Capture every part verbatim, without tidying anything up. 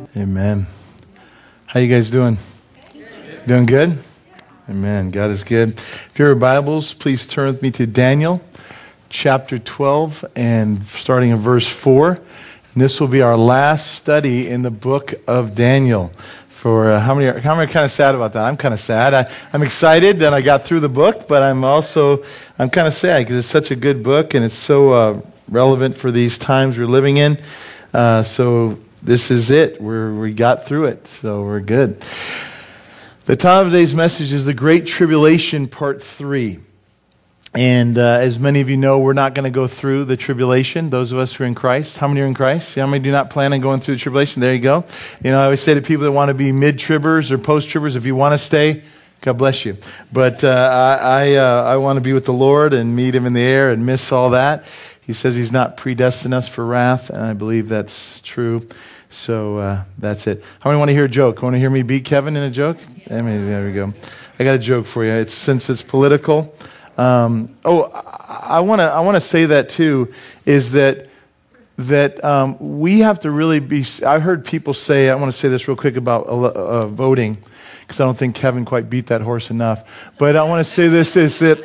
Amen. How you guys doing? Doing good? Amen. God is good. If you have your Bibles, please turn with me to Daniel chapter twelve and starting in verse four. And this will be our last study in the book of Daniel. For uh, how many are, how many are kind of sad about that? I'm kind of sad. I, I'm excited that I got through the book, but I'm also, I'm kind of sad because it's such a good book and it's so uh, relevant for these times we're living in. Uh, so this is it. We're, we got through it, so we're good. The title of today's message is The Great Tribulation, Part three. And uh, as many of you know, we're not going to go through the tribulation, those of us who are in Christ. How many are in Christ? How many do not plan on going through the tribulation? There you go. You know, I always say to people that want to be mid-tribbers or post-tribbers, if you want to stay, God bless you. But uh, I, I, uh, I want to be with the Lord and meet Him in the air and miss all that. He says He's not predestined us for wrath, and I believe that's true. So uh, that's it. How many want to hear a joke? Want to hear me beat Kevin in a joke? I mean, there we go. I got a joke for you. It's since it's political. Um, oh, I want to I want to say that too. Is that that um, we have to really be. I heard people say. I want to say this real quick about uh, voting, because I don't think Kevin quite beat that horse enough. But I want to say this is that.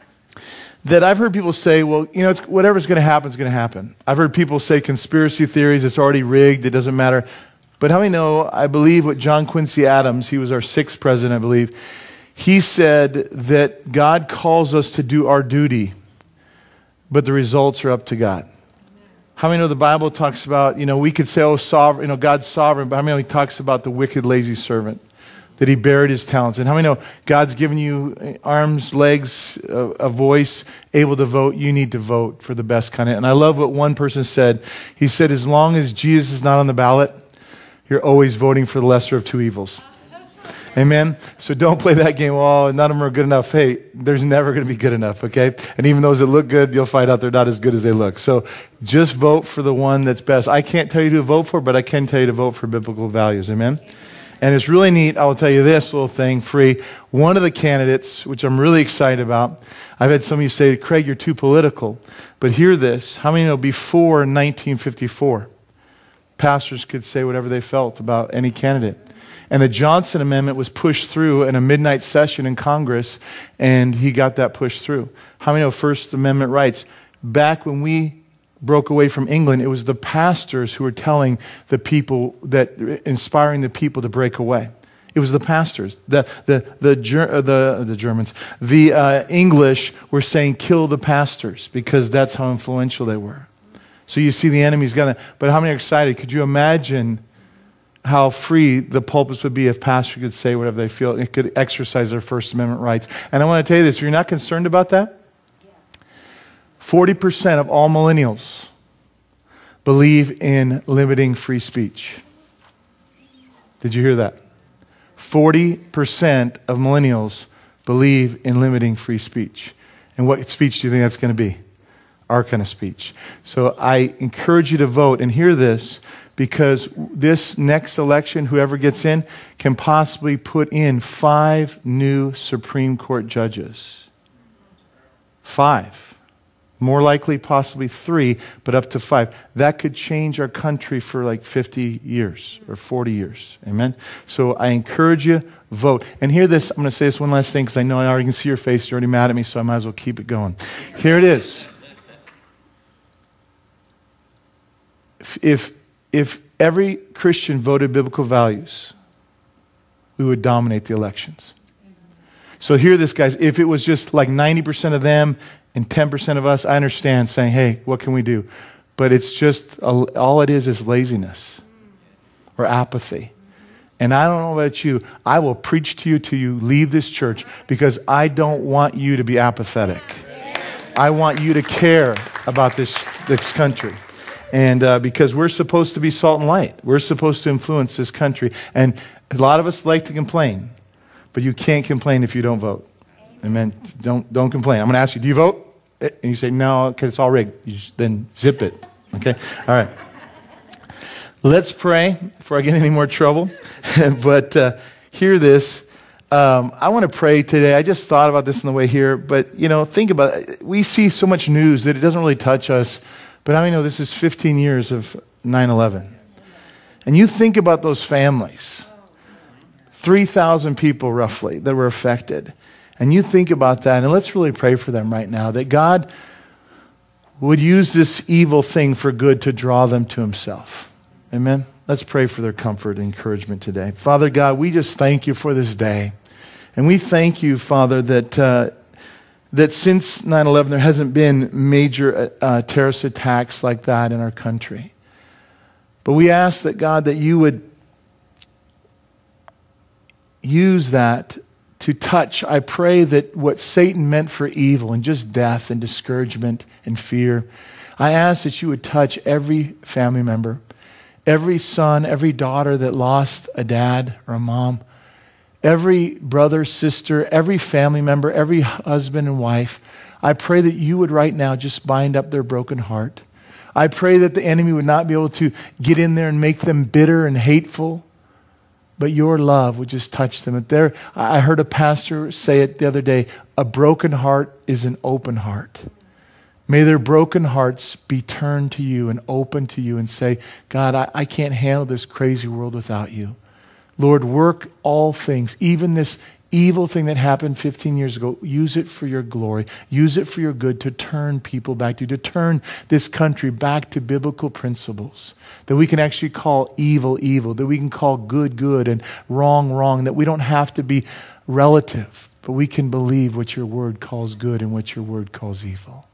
That I've heard people say, well, you know, it's, whatever's going to happen is going to happen. I've heard people say conspiracy theories, it's already rigged, it doesn't matter. But how many know, I believe what John Quincy Adams, he was our sixth president, I believe, he said that God calls us to do our duty, but the results are up to God. How many know the Bible talks about, you know, we could say, oh, sovereign, you know, God's sovereign, but how many know he talks about the wicked, lazy servant? That he buried his talents. And how many know God's given you arms, legs, a, a voice, able to vote? You need to vote for the best kind of. And I love what one person said. He said, as long as Jesus is not on the ballot, you're always voting for the lesser of two evils. Amen? So don't play that game. Oh, none of them are good enough. Hey, there's never going to be good enough, okay? And even those that look good, you'll find out they're not as good as they look. So just vote for the one that's best. I can't tell you who to vote for, but I can tell you to vote for biblical values. Amen? And it's really neat. I will tell you this little thing, free. One of the candidates, which I'm really excited about, I've had some of you say, Craig, you're too political. But hear this. How many know before nineteen fifty-four, pastors could say whatever they felt about any candidate? And the Johnson Amendment was pushed through in a midnight session in Congress, and he got that pushed through. How many know First Amendment rights? Back when we broke away from England, it was the pastors who were telling the people, that inspiring the people to break away. It was the pastors. The the the the, the Germans, the uh, English were saying, kill the pastors, because that's how influential they were. So you see the enemy's gonna, but how many are excited? Could you imagine how free the pulpits would be if pastors could say whatever they feel, it could exercise their First Amendment rights? And I want to tell you this, if you're not concerned about that, forty percent of all millennials believe in limiting free speech. Did you hear that? forty percent of millennials believe in limiting free speech. And what speech do you think that's going to be? Our kind of speech. So I encourage you to vote, and hear this, because this next election, whoever gets in, can possibly put in five new Supreme Court judges. Five. More likely, possibly three, but up to five. That could change our country for like fifty years or forty years. Amen? So I encourage you, vote. And hear this. I'm going to say this one last thing because I know I already can see your face. You're already mad at me, so I might as well keep it going. Here it is. If, if, if every Christian voted biblical values, we would dominate the elections. So hear this, guys. If it was just like ninety percent of them and ten percent of us, I understand saying, hey, what can we do? But it's just, a, all it is is laziness or apathy. And I don't know about you, I will preach to you till you leave this church, because I don't want you to be apathetic. I want you to care about this, this country. And uh, because we're supposed to be salt and light. We're supposed to influence this country. And a lot of us like to complain, but you can't complain if you don't vote. Amen. Don't don't complain. I'm going to ask you, do you vote? And you say, no, because it's all rigged. You just, then zip it. Okay? All right. Let's pray before I get in any more trouble. but uh, hear this. Um, I want to pray today. I just thought about this on the way here. But, you know, think about it. We see so much news that it doesn't really touch us. But how many know this is fifteen years of nine eleven? And you think about those families, three thousand people roughly that were affected. And you think about that, and let's really pray for them right now, that God would use this evil thing for good to draw them to himself. Amen? Let's pray for their comfort and encouragement today. Father God, we just thank you for this day. And we thank you, Father, that uh, that since nine eleven there hasn't been major uh, terrorist attacks like that in our country. But we ask that, God, that you would use that to touch. I pray that what Satan meant for evil and just death and discouragement and fear, I ask that you would touch every family member, every son, every daughter that lost a dad or a mom, every brother, sister, every family member, every husband and wife. I pray that you would right now just bind up their broken heart. I pray that the enemy would not be able to get in there and make them bitter and hateful, but your love would just touch them. There, I heard a pastor say it the other day, a broken heart is an open heart. May their broken hearts be turned to you and open to you and say, God, I, I can't handle this crazy world without you. Lord, work all things, even this evil thing that happened fifteen years ago, use it for your glory. Use it for your good to turn people back to you, to turn this country back to biblical principles, that we can actually call evil, evil, that we can call good, good, and wrong, wrong, that we don't have to be relative, but we can believe what your word calls good and what your word calls evil.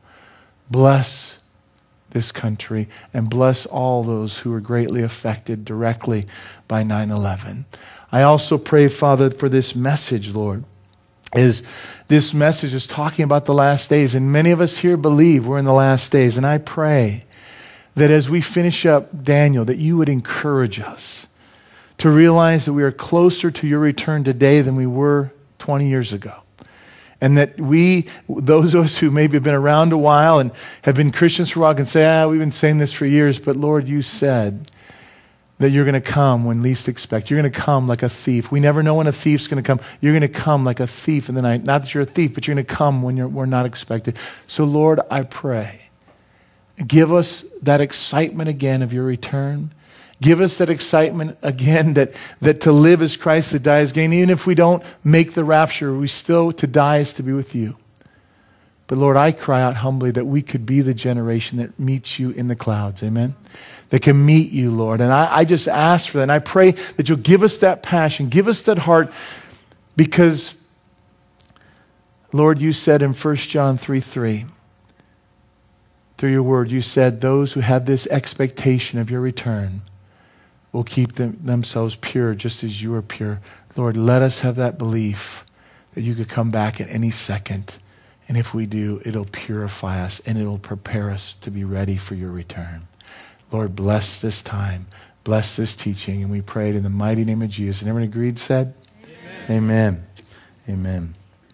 Bless this country and bless all those who are greatly affected directly by nine eleven. I also pray, Father, for this message, Lord, is this message is talking about the last days, and many of us here believe we're in the last days, and I pray that as we finish up Daniel, that you would encourage us to realize that we are closer to your return today than we were twenty years ago. And that we, those of us who maybe have been around a while and have been Christians for a while can say, ah, we've been saying this for years, but Lord, you said that you're going to come when least expect. You're going to come like a thief. We never know when a thief's going to come. You're going to come like a thief in the night. Not that you're a thief, but you're going to come when you're, we're not expected. So Lord, I pray, give us that excitement again of your return. Give us that excitement again that, that to live is Christ, to die is gain. Even if we don't make the rapture, we still, to die is to be with you. But Lord, I cry out humbly that we could be the generation that meets you in the clouds. Amen? That can meet you, Lord. And I, I just ask for that. And I pray that you'll give us that passion, give us that heart, because, Lord, you said in First John three three, through your word, you said those who have this expectation of your return will keep them, themselves pure just as you are pure. Lord, let us have that belief that you could come back at any second. And if we do, it'll purify us and it'll prepare us to be ready for your return. Lord, bless this time. Bless this teaching. And we prayed in the mighty name of Jesus. And everyone agreed, said? Amen. Amen. Amen.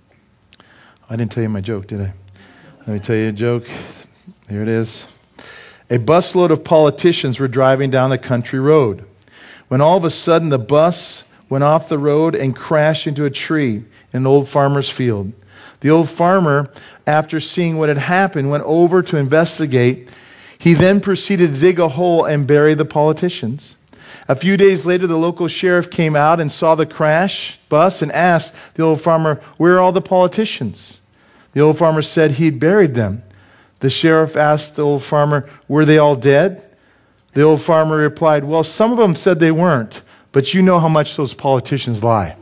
I didn't tell you my joke, did I? Let me tell you a joke. Here it is. A busload of politicians were driving down a country road when all of a sudden the bus went off the road and crashed into a tree in an old farmer's field. The old farmer, after seeing what had happened, went over to investigate. He then proceeded to dig a hole and bury the politicians. A few days later, the local sheriff came out and saw the crash bus and asked the old farmer, "Where are all the politicians?" The old farmer said he'd buried them. The sheriff asked the old farmer, "Were they all dead?" The old farmer replied, "Well, some of them said they weren't, but you know how much those politicians lie."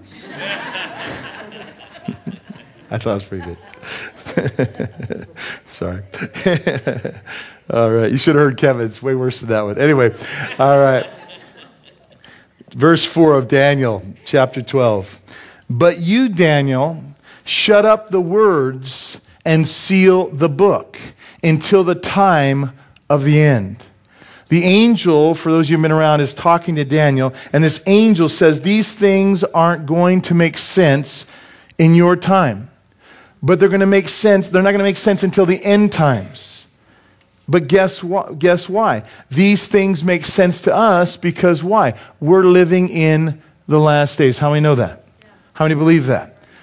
I thought it was pretty good. Sorry. All right. You should have heard Kevin. It's way worse than that one. Anyway, all right. Verse four of Daniel, chapter twelve. But you, Daniel, shut up the words and seal the book until the time of the end. The angel, for those of you who've been around, is talking to Daniel, and this angel says these things aren't going to make sense in your time. But they're going to make sense. They're not going to make sense until the end times. But guess what? Guess why? These things make sense to us because why? We're living in the last days. How many know that? Yeah. How many believe that?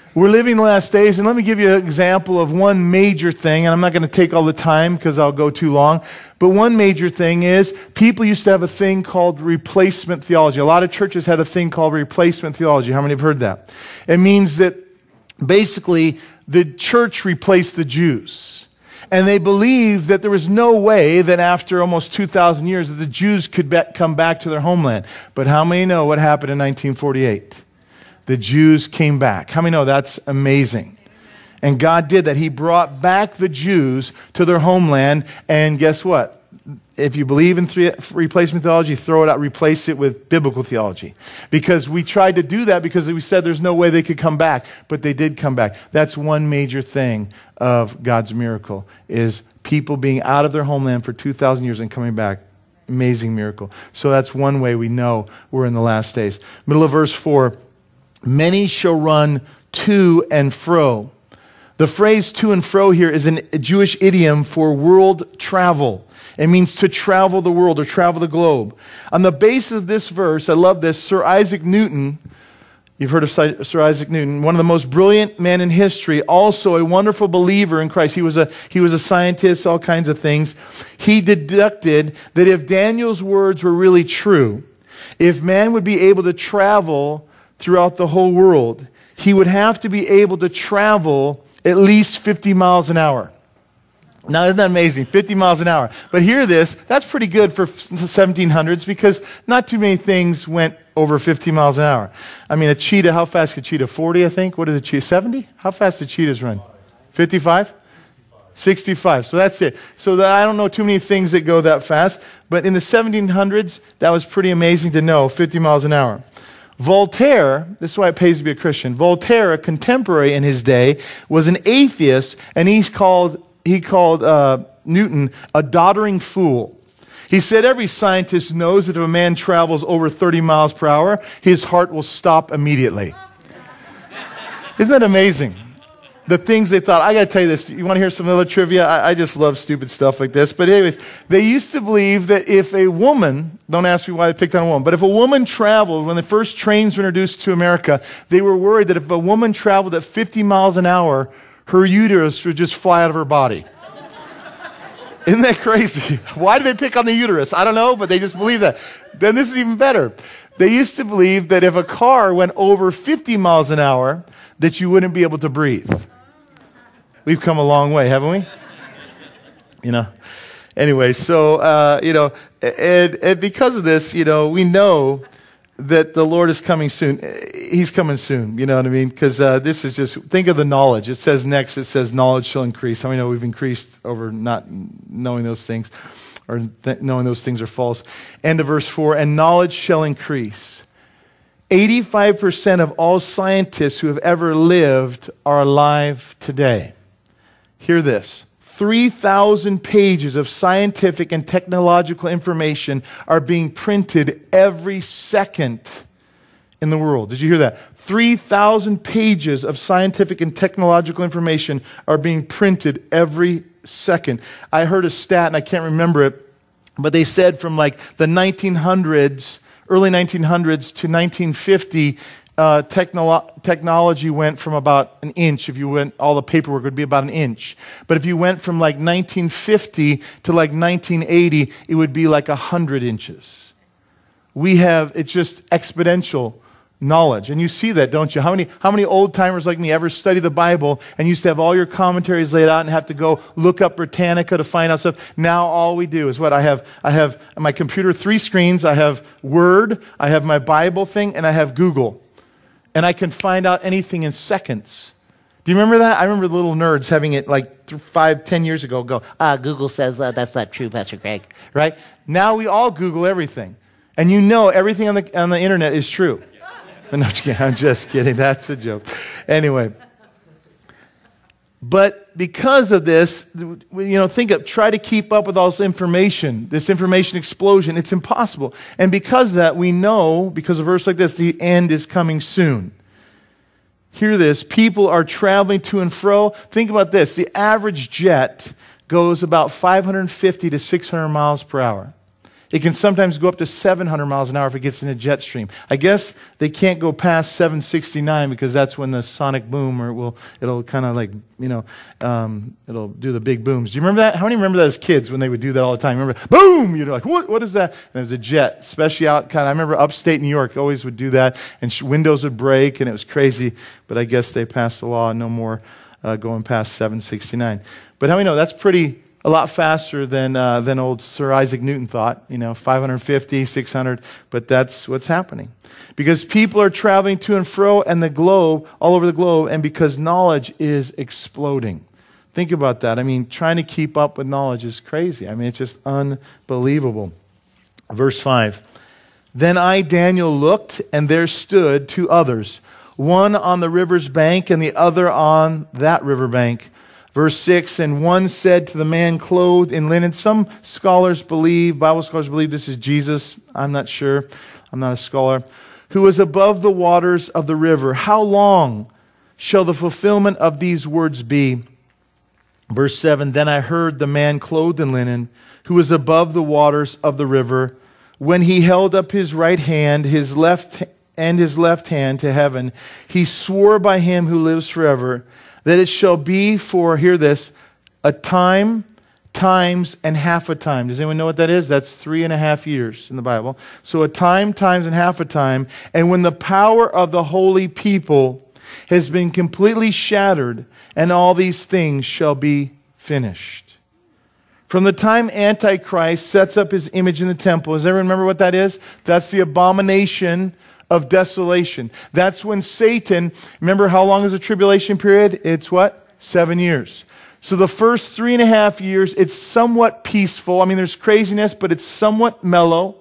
We're living the last days, and let me give you an example of one major thing, and I'm not going to take all the time because I'll go too long, but one major thing is people used to have a thing called replacement theology. A lot of churches had a thing called replacement theology. How many have heard that? It means that basically the church replaced the Jews. And they believed that there was no way that after almost two thousand years that the Jews could be- come back to their homeland. But how many know what happened in nineteen forty-eight? The Jews came back. How many know that's amazing? And God did that. He brought back the Jews to their homeland. And guess what? If you believe in three, replacement theology, throw it out, replace it with biblical theology. Because we tried to do that because we said there's no way they could come back. But they did come back. That's one major thing of God's miracle, is people being out of their homeland for two thousand years and coming back. Amazing miracle. So that's one way we know we're in the last days. Middle of verse four, many shall run to and fro. The phrase to and fro here is an, a Jewish idiom for world travel. It means to travel the world or travel the globe. On the basis of this verse, I love this, Sir Isaac Newton, you've heard of Sir Isaac Newton, one of the most brilliant men in history, also a wonderful believer in Christ. He was a, he was a scientist, all kinds of things. He deducted that if Daniel's words were really true, if man would be able to travel throughout the whole world, he would have to be able to travel at least fifty miles an hour. Now, isn't that amazing? fifty miles an hour. But hear this, that's pretty good for the seventeen hundreds because not too many things went over fifty miles an hour. I mean, a cheetah, how fast could a cheetah? forty, I think? What did a cheetah? seventy? How fast did cheetahs run? fifty-five? sixty-five. So that's it. So that I don't know too many things that go that fast. But in the seventeen hundreds, that was pretty amazing to know, fifty miles an hour. Voltaire, this is why it pays to be a Christian. Voltaire, a contemporary in his day, was an atheist, and he's called, he called uh, Newton a doddering fool. He said every scientist knows that if a man travels over thirty miles per hour, his heart will stop immediately. Isn't that amazing? The things they thought. I got to tell you this. You want to hear some other trivia? I, I just love stupid stuff like this. But anyways, they used to believe that if a woman, don't ask me why they picked on a woman, but if a woman traveled, when the first trains were introduced to America, they were worried that if a woman traveled at fifty miles an hour, her uterus would just fly out of her body. Isn't that crazy? Why did they pick on the uterus? I don't know, but they just believe that. Then this is even better. They used to believe that if a car went over fifty miles an hour, that you wouldn't be able to breathe. We've come a long way, haven't we? You know. Anyway, so, uh, you know, and, and because of this, you know, we know that the Lord is coming soon. He's coming soon, you know what I mean? Because uh, this is just, think of the knowledge. It says next, it says knowledge shall increase. How many know we've increased over not knowing those things, or th- knowing those things are false? End of verse four, and knowledge shall increase. eighty-five percent of all scientists who have ever lived are alive today. Hear this. three thousand pages of scientific and technological information are being printed every second in the world. Did you hear that? three thousand pages of scientific and technological information are being printed every second. I heard a stat, and I can't remember it, but they said from like the nineteen hundreds, early nineteen hundreds to nineteen fifty, Uh, technolo- technology went from about an inch. If you went, all the paperwork would be about an inch. But if you went from like nineteen fifty to like nineteen eighty, it would be like one hundred inches. We have, it's just exponential knowledge. And you see that, don't you? How many, how many old timers like me ever study the Bible and used to have all your commentaries laid out and have to go look up Britannica to find out stuff? Now all we do is what? I have, I have on my computer three screens. I have Word, I have my Bible thing, and I have Google. And I can find out anything in seconds. Do you remember that? I remember the little nerds having it like th- five, ten years ago go, ah, Google says uh, that's not true, Pastor Greg. Right? Now we all Google everything. And you know everything on the on the internet is true. No, I'm just kidding. That's a joke. Anyway. But because of this, you know, think of, try to keep up with all this information, this information explosion. It's impossible. And because of that, we know, because of a verse like this, the end is coming soon. Hear this. People are traveling to and fro. Think about this. The average jet goes about five hundred fifty to six hundred miles per hour. It can sometimes go up to seven hundred miles an hour if it gets in a jet stream. I guess they can't go past seven sixty-nine because that's when the sonic boom, or it will, it'll kind of like, you know, um, it'll do the big booms. Do you remember that? How many remember that as kids when they would do that all the time? Remember, boom! You're like, what? What is that? And it was a jet, especially out kind of, I remember upstate New York always would do that, and sh- windows would break, and it was crazy. But I guess they passed a law, no more uh, going past seven sixty-nine. But how many know that's pretty... a lot faster than uh, than old Sir Isaac Newton thought, you know, five hundred fifty, six hundred, but that's what's happening. Because people are traveling to and fro and the globe, all over the globe, and because knowledge is exploding. Think about that. I mean, trying to keep up with knowledge is crazy. I mean, it's just unbelievable. Verse five, then I, Daniel, looked, and there stood two others, one on the river's bank and the other on that river bank. Verse six, and one said to the man clothed in linen. Some scholars believe, Bible scholars believe this is Jesus. I'm not sure. I'm not a scholar. Who was above the waters of the river. How long shall the fulfillment of these words be? Verse seven, then I heard the man clothed in linen, who was above the waters of the river, when he held up his right hand, his left and his left hand to heaven, he swore by him who lives forever, that it shall be for, hear this, a time, times, and half a time. Does anyone know what that is? That's three and a half years in the Bible. So a time, times, and half a time. And when the power of the holy people has been completely shattered, and all these things shall be finished. From the time Antichrist sets up his image in the temple, does everyone remember what that is? That's the abomination of desolation. That's when Satan, remember how long is the tribulation period? It's what? Seven years. So the first three and a half years, it's somewhat peaceful. I mean, there's craziness, but it's somewhat mellow.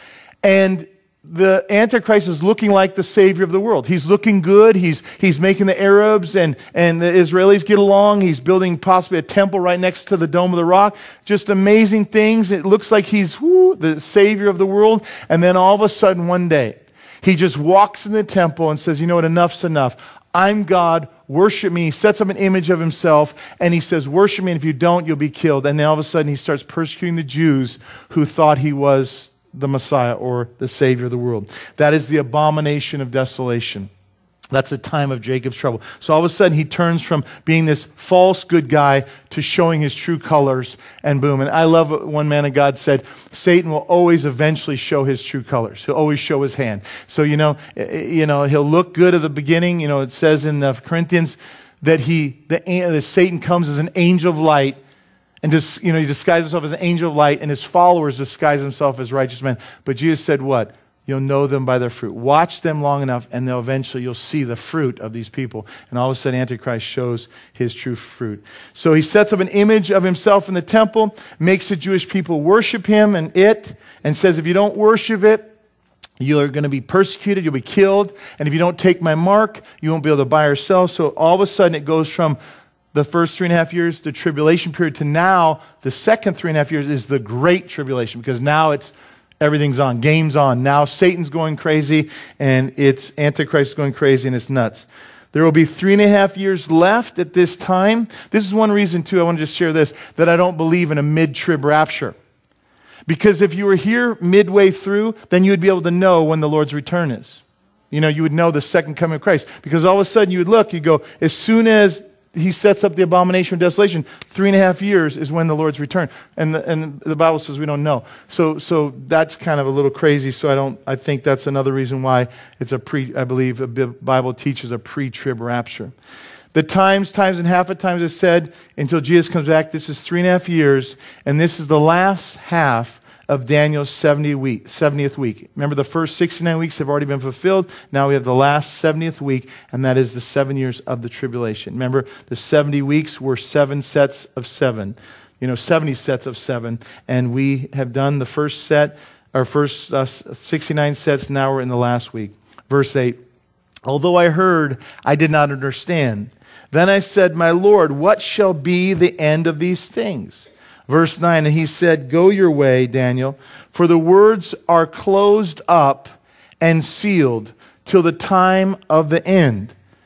And the Antichrist is looking like the Savior of the world. He's looking good. He's, he's making the Arabs and, and the Israelis get along. He's building possibly a temple right next to the Dome of the Rock. Just amazing things. It looks like he's whoo, the Savior of the world. And then all of a sudden one day, he just walks in the temple and says, you know what, enough's enough. I'm God, worship me. He sets up an image of himself, and he says, worship me, and if you don't, you'll be killed. And then all of a sudden, he starts persecuting the Jews who thought he was the Messiah or the Savior of the world. That is the abomination of desolation. That's a time of Jacob's trouble. So all of a sudden, he turns from being this false good guy to showing his true colors, and boom. And I love what one man of God said, Satan will always eventually show his true colors. He'll always show his hand. So, you know, you know, he'll look good at the beginning. You know, it says in the Corinthians that he, the, the Satan comes as an angel of light, and just, you know, he disguises himself as an angel of light, and his followers disguise themselves as righteous men. But Jesus said what? You'll know them by their fruit. Watch them long enough, and they'll eventually you'll see the fruit of these people. And all of a sudden, Antichrist shows his true fruit. So he sets up an image of himself in the temple, makes the Jewish people worship him and it, and says, if you don't worship it, you're going to be persecuted, you'll be killed. And if you don't take my mark, you won't be able to buy or sell. So all of a sudden, it goes from the first three and a half years, the tribulation period, to now the second three and a half years is the great tribulation, because now it's everything's on. Game's on. Now Satan's going crazy, and it's Antichrist going crazy, and it's nuts. There will be three and a half years left at this time. This is one reason, too, I want to just share this, that I don't believe in a mid-trib rapture. Because if you were here midway through, then you would be able to know when the Lord's return is. You know, you would know the second coming of Christ. Because all of a sudden you would look, you go, as soon as he sets up the abomination of desolation, three and a half years is when the Lord's return. And the, and the Bible says we don't know. So so that's kind of a little crazy. So I don't. I think that's another reason why it's a pre, I believe the Bible teaches a pre-trib rapture. The times, times, and half a times is said until Jesus comes back. This is three and a half years. And this is the last half of Daniel's seventy week, seventieth week. Remember, the first sixty-nine weeks have already been fulfilled. Now we have the last seventieth week, and that is the seven years of the tribulation. Remember, the seventy weeks were seven sets of seven. You know, seventy sets of seven. And we have done the first set, our first uh, sixty-nine sets. Now we're in the last week. Verse eight, although I heard, I did not understand. Then I said, my Lord, what shall be the end of these things? Verse nine, and he said, go your way, Daniel, for the words are closed up and sealed till the time of the end.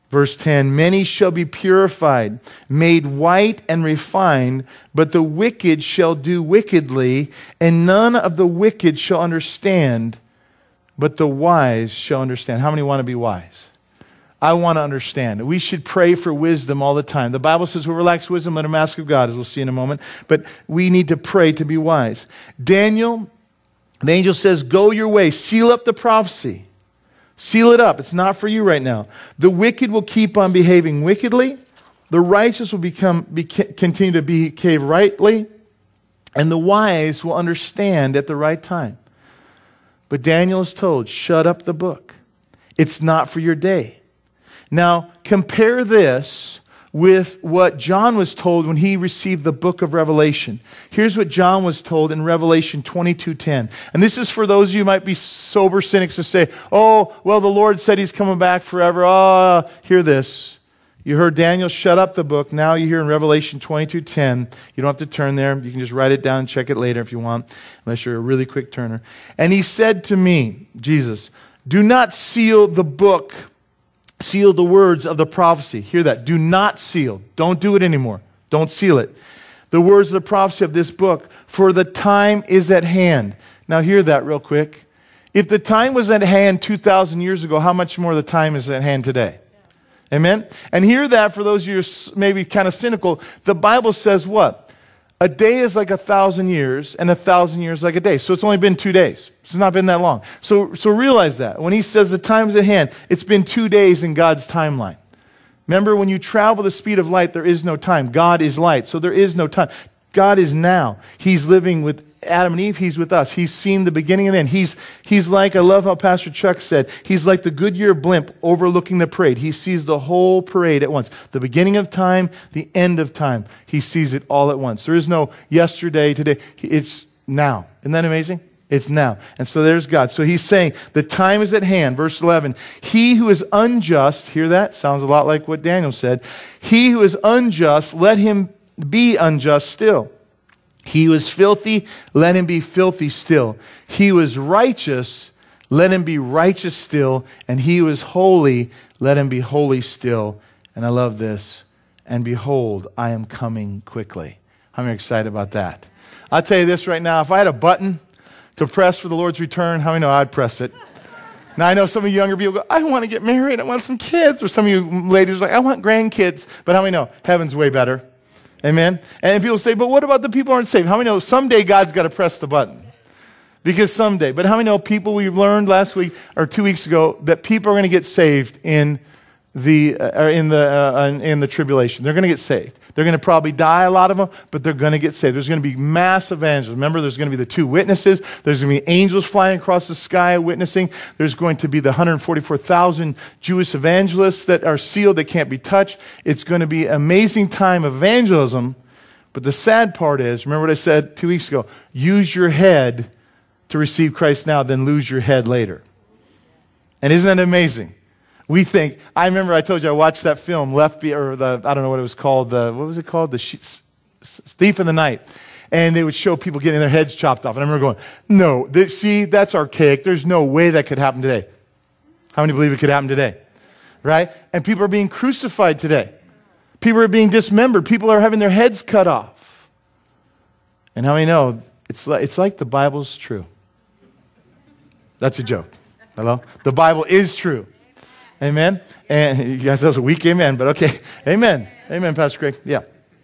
Verse ten, many shall be purified, made white and refined, but the wicked shall do wickedly, and none of the wicked shall understand, but the wise shall understand. How many want to be wise? I want to understand. We should pray for wisdom all the time. The Bible says, whoever lacks wisdom, let him ask of God, as we'll see in a moment. But we need to pray to be wise. Daniel, the angel says, go your way, seal up the prophecy. Seal it up. It's not for you right now. The wicked will keep on behaving wickedly. The righteous will become be, continue to behave rightly. And the wise will understand at the right time. But Daniel is told, shut up the book. It's not for your day. Now, compare this with what John was told when he received the book of Revelation. Here's what John was told in Revelation twenty-two ten. And this is for those of you who might be sober cynics to say, oh, well, the Lord said he's coming back forever. Oh, hear this. You heard Daniel shut up the book. Now you hear in Revelation twenty-two ten. You don't have to turn there. You can just write it down and check it later if you want, unless you're a really quick turner. And he said to me, Jesus, do not seal the book. Seal the words of the prophecy. Hear that. Do not seal. Don't do it anymore. Don't seal it. The words of the prophecy of this book, for the time is at hand. Now hear that real quick. If the time was at hand two thousand years ago, how much more the time is at hand today? Amen? And hear that for those of you who are maybe kind of cynical. The Bible says what? A day is like a thousand years, and a thousand years like a day. So it's only been two days. It's not been that long. So, so realize that. When he says the time's at hand, it's been two days in God's timeline. Remember, when you travel the speed of light, there is no time. God is light, so there is no time. God is now. He's living with Adam and Eve. He's with us. He's seen the beginning and end. He's, he's like, I love how Pastor Chuck said, he's like the Goodyear blimp overlooking the parade. He sees the whole parade at once. The beginning of time, the end of time. He sees it all at once. There is no yesterday, today. It's now. Isn't that amazing? It's now. And so there's God. So he's saying, the time is at hand. Verse eleven, he who is unjust, hear that? Sounds a lot like what Daniel said. He who is unjust, let him be unjust still. He who is filthy, let him be filthy still. He who is righteous, let him be righteous still. And he who is holy, let him be holy still. And I love this. And behold, I am coming quickly. I'm excited about that. I'll tell you this right now. If I had a button to press for the Lord's return, how many know I'd press it? Now, I know some of you younger people go, I want to get married. I want some kids. Or some of you ladies are like, I want grandkids. But how many know heaven's way better? Amen? And people say, but what about the people who aren't saved? How many know someday God's got to press the button? Because someday. But how many know people we learned last week or two weeks ago that people are going to get saved in the uh, or in the uh, in the tribulation? They're going to get saved. They're going to probably die, a lot of them, but they're going to get saved. There's going to be mass evangelists. Remember, there's going to be the two witnesses. There's going to be angels flying across the sky witnessing. There's going to be the one hundred forty-four thousand Jewish evangelists that are sealed, that can't be touched. It's going to be an amazing time of evangelism. But the sad part is, remember what I said two weeks ago, use your head to receive Christ now, then lose your head later. And isn't that amazing? We think, I remember I told you I watched that film, Left Be, or the, I don't know what it was called, the, what was it called? The she, Thief in the Night. And they would show people getting their heads chopped off. And I remember going, no, this, see, that's archaic. There's no way that could happen today. How many believe it could happen today? Right? And people are being crucified today. People are being dismembered. People are having their heads cut off. And how many know, it's like, it's like the Bible's true. That's a joke. Hello? The Bible is true. Amen? And you guys, that was a weak amen, but okay. Amen. Amen, Pastor Craig. Yeah.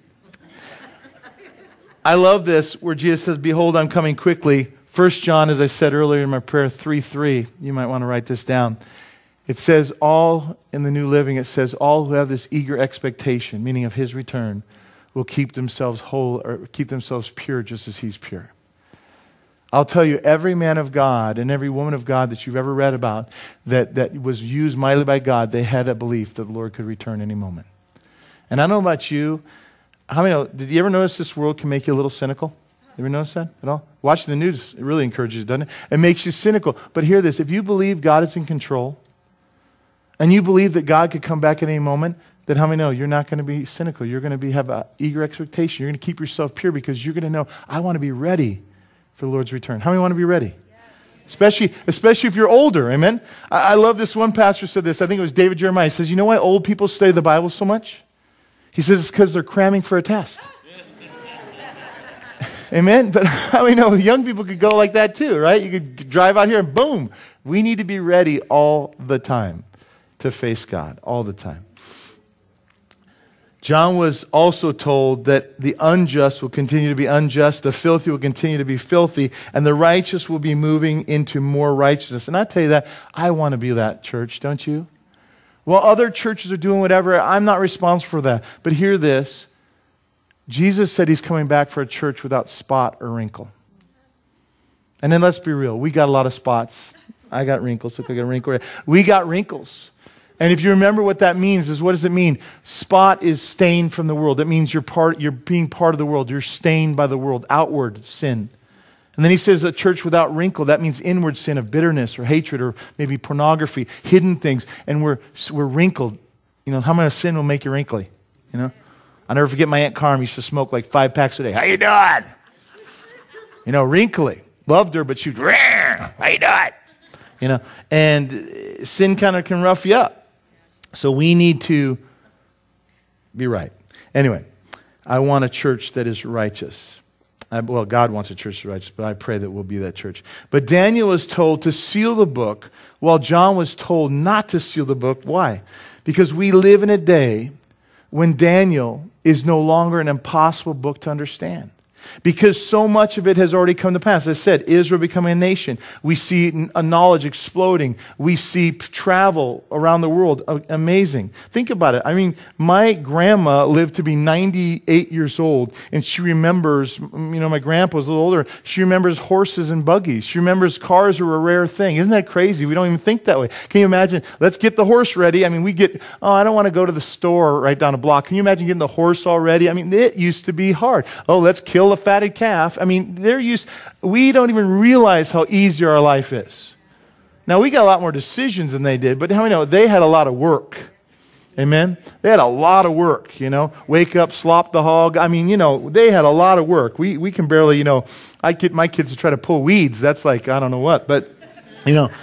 I love this where Jesus says, behold, I'm coming quickly. First John, as I said earlier in my prayer, three three. You might want to write this down. It says all, in the New Living, it says all who have this eager expectation, meaning of his return, will keep themselves whole or keep themselves pure just as he's pure. I'll tell you, every man of God and every woman of God that you've ever read about that, that was used mightily by God, they had a belief that the Lord could return any moment. And I don't know about you. How many know, did you ever notice this world can make you a little cynical? You ever notice that at all? Watching the news, it really encourages you, doesn't it? It makes you cynical. But hear this, if you believe God is in control, and you believe that God could come back at any moment, then how many know you're not going to be cynical? You're going to be, have an eager expectation. You're going to keep yourself pure because you're going to know, I want to be ready for the Lord's return. How many want to be ready? Especially, especially if you're older, amen? I, I love this one pastor said this, I think it was David Jeremiah. He says, you know why old people study the Bible so much? He says it's because they're cramming for a test. Amen? But how we know young people could go like that too, right? You could drive out here and boom. We need to be ready all the time to face God, all the time. John was also told that the unjust will continue to be unjust, the filthy will continue to be filthy, and the righteous will be moving into more righteousness. And I tell you that, I want to be that church, don't you? While other churches are doing whatever, I'm not responsible for that. But hear this, Jesus said he's coming back for a church without spot or wrinkle. And then let's be real, we got a lot of spots. I got wrinkles, look, I got a wrinkle. We got wrinkles. And if you remember what that means, is what does it mean? Spot is stained from the world. That means you're part, you're being part of the world. You're stained by the world, outward sin. And then he says a church without wrinkle, that means inward sin of bitterness or hatred or maybe pornography, hidden things. And we're, we're wrinkled. You know, how much sin will make you wrinkly? You know? I'll never forget my Aunt Carm used to smoke like five packs a day. How you doing? You know, wrinkly. Loved her, but she'd, how you doing? You know, and sin kind of can rough you up. So we need to be right. Anyway, I want a church that is righteous. I, well, God wants a church that is righteous, but I pray that we'll be that church. But Daniel was told to seal the book, while John was told not to seal the book. Why? Because we live in a day when Daniel is no longer an impossible book to understand. Because so much of it has already come to pass. As I said, Israel becoming a nation. We see a knowledge exploding. We see travel around the world. Amazing. Think about it. I mean, my grandma lived to be ninety-eight years old, and she remembers, you know, my grandpa was a little older. She remembers horses and buggies. She remembers cars were a rare thing. Isn't that crazy? We don't even think that way. Can you imagine? Let's get the horse ready. I mean, we get, oh, I don't want to go to the store right down the block. Can you imagine getting the horse all ready? I mean, it used to be hard. Oh, let's kill a fatted calf. I mean, they're used, we don't even realize how easy our life is. Now, we got a lot more decisions than they did, but how many know they had a lot of work? Amen? They had a lot of work, you know. Wake up, slop the hog. I mean, you know, they had a lot of work. We we can barely, you know, I get my kids to try to pull weeds. That's like, I don't know what, but, you know,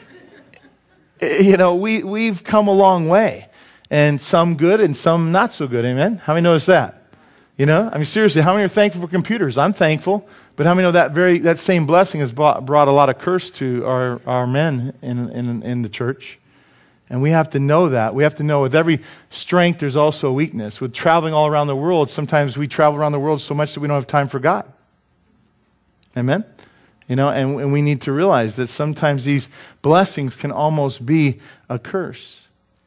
you know, we, we've come a long way. And some good and some not so good. Amen? How many notice that? You know, I mean, seriously, how many are thankful for computers? I'm thankful, but how many know that very that same blessing has brought, brought a lot of curse to our, our men in, in, in the church? And we have to know that. We have to know with every strength, there's also a weakness. With traveling all around the world, sometimes we travel around the world so much that we don't have time for God. Amen? You know, and, and we need to realize that sometimes these blessings can almost be a curse.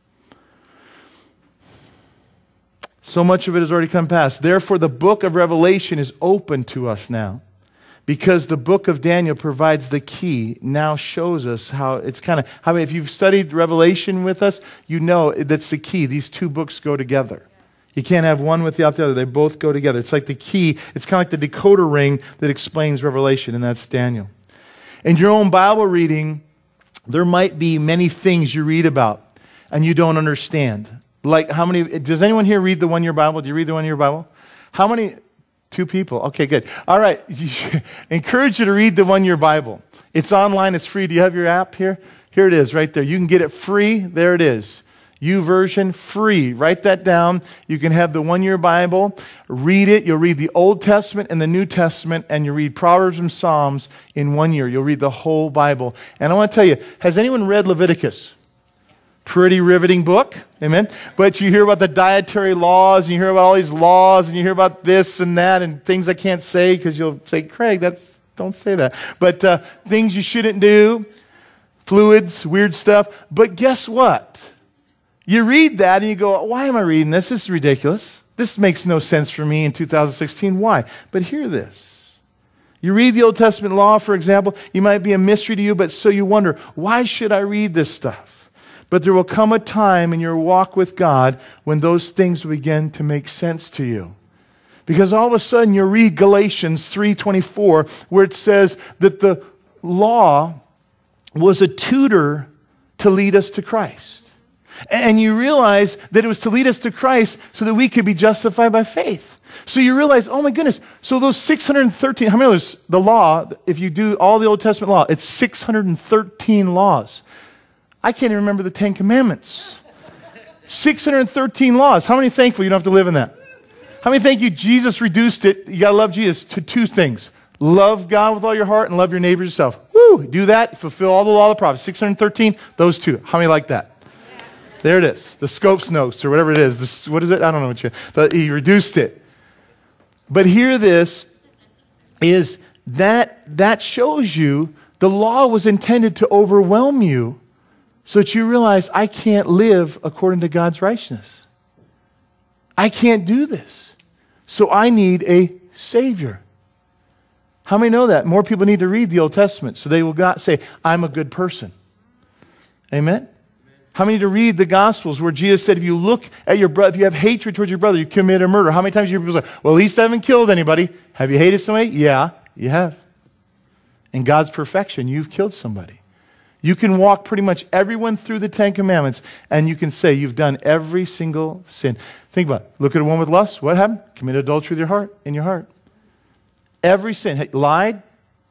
So much of it has already come past. Therefore, the book of Revelation is open to us now. Because the book of Daniel provides the key, now shows us how it's kind of, how many, if you've studied Revelation with us, you know that's the key. These two books go together. You can't have one without the other. They both go together. It's like the key, it's kind of like the decoder ring that explains Revelation, and that's Daniel. In your own Bible reading, there might be many things you read about and you don't understand. Like how many, does anyone here read the one-year Bible? Do you read the one-year Bible? How many, two people. Okay, good. All right, encourage you to read the one-year Bible. It's online, it's free. Do you have your app here? Here it is right there. You can get it free. There it is. YouVersion, free. Write that down. You can have the one-year Bible. Read it. You'll read the Old Testament and the New Testament, and you read Proverbs and Psalms in one year. You'll read the whole Bible. And I want to tell you, has anyone read Leviticus? Pretty riveting book, amen? But you hear about the dietary laws, and you hear about all these laws, and you hear about this and that, and things I can't say because you'll say, Craig, that's, don't say that. But uh, things you shouldn't do, fluids, weird stuff. But guess what? You read that and you go, why am I reading this? This is ridiculous. This makes no sense for me in two thousand sixteen. Why? But hear this. You read the Old Testament law, for example, it might be a mystery to you, but so you wonder, why should I read this stuff? But there will come a time in your walk with God when those things will begin to make sense to you. Because all of a sudden you read Galatians three twenty-four, where it says that the law was a tutor to lead us to Christ. And you realize that it was to lead us to Christ so that we could be justified by faith. So you realize, oh my goodness, so those six hundred thirteen, how many of those, the law, if you do all the Old Testament law, it's six hundred thirteen laws. I can't even remember the Ten Commandments. six hundred thirteen laws. How many thankful you don't have to live in that? How many thank you Jesus reduced it, you got to love Jesus, to two things. Love God with all your heart and love your neighbor yourself. Woo! Do that, fulfill all the law of the prophets. six hundred thirteen, those two. How many like that? Yeah. There it is. The Scopes Notes or whatever it is. This, what is it? I don't know what you, the, he reduced it. But here this is that that shows you the law was intended to overwhelm you so that you realize I can't live according to God's righteousness. I can't do this. So I need a Savior. How many know that? More people need to read the Old Testament so they will not say, I'm a good person. Amen? How many need to read the Gospels where Jesus said, if you look at your brother, if you have hatred towards your brother, you commit a murder. How many times do you people say, well, at least I haven't killed anybody. Have you hated somebody? Yeah, you have. In God's perfection, you've killed somebody. You can walk pretty much everyone through the Ten Commandments and you can say you've done every single sin. Think about it. Look at a woman with lust. What happened? Commit adultery with your heart, in your heart. Every sin. Hey, lied?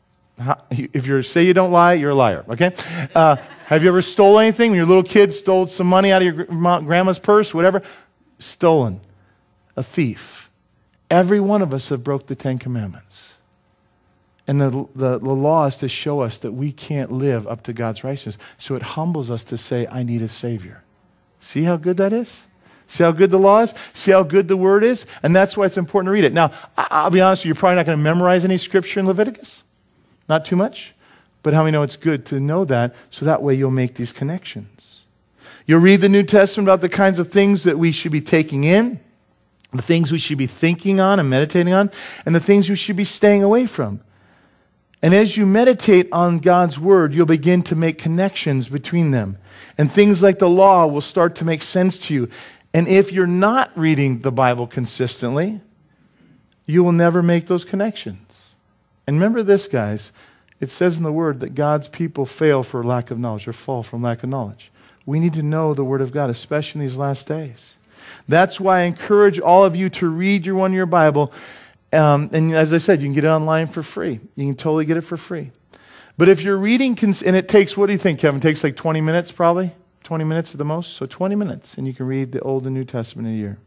If you say you don't lie, you're a liar, okay? Uh, have you ever stole anything? When your little kid stole some money out of your grandma's purse, whatever? Stolen. A thief. Every one of us have broke the Ten Commandments. And the, the, the law is to show us that we can't live up to God's righteousness. So it humbles us to say, I need a Savior. See how good that is? See how good the law is? See how good the Word is? And that's why it's important to read it. Now, I'll be honest with you, you're probably not going to memorize any scripture in Leviticus. Not too much. But how many know it's good to know that so that way you'll make these connections. You'll read the New Testament about the kinds of things that we should be taking in, the things we should be thinking on and meditating on, and the things we should be staying away from. And as you meditate on God's Word, you'll begin to make connections between them. And things like the law will start to make sense to you. And if you're not reading the Bible consistently, you will never make those connections. And remember this, guys. It says in the Word that God's people fail for lack of knowledge or fall from lack of knowledge. We need to know the Word of God, especially in these last days. That's why I encourage all of you to read your one-year Bible. Um, and as I said, you can get it online for free. You can totally get it for free. But if you're reading, cons- and it takes, what do you think, Kevin? It takes like twenty minutes probably? twenty minutes at the most? So twenty minutes, and you can read the Old and New Testament in a year.